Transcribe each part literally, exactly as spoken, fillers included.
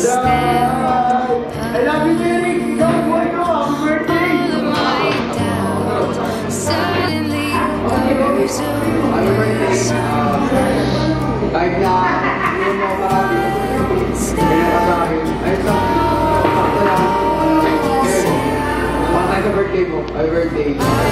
I love you, Derek. Ikaw, boy ko. Happy birthday. Happy birthday. Kahit na, hindi mo marami. Kaya ka sa akin. Ay, sa sakto lang. Patay sa birthday mo. Happy birthday.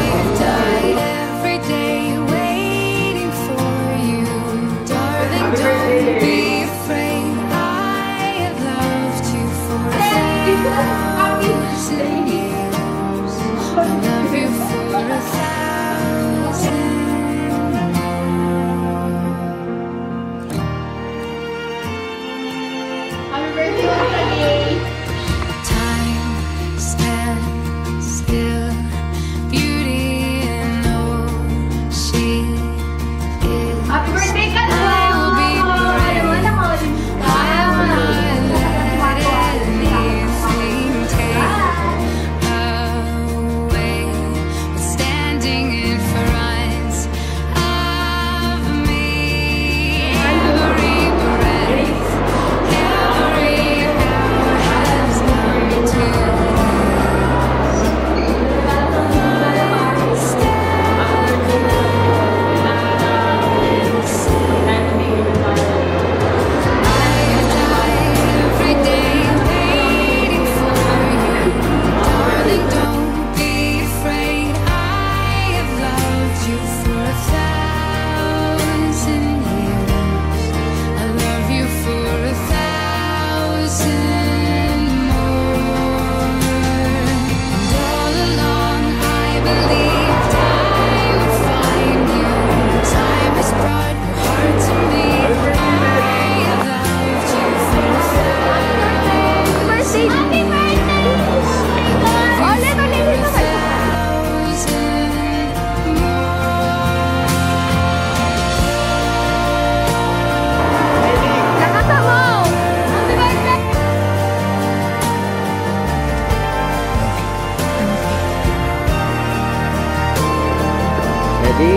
Ready?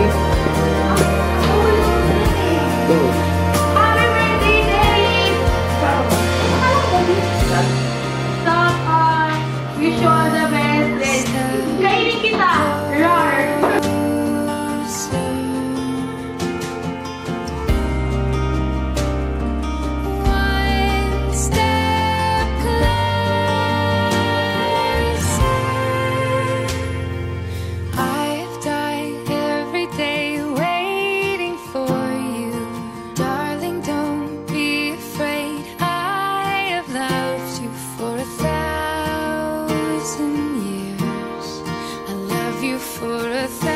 Go. Happy birthday, Daddy! Stop, uh, wish you all the best. Kainin kita! Roar! For a thousand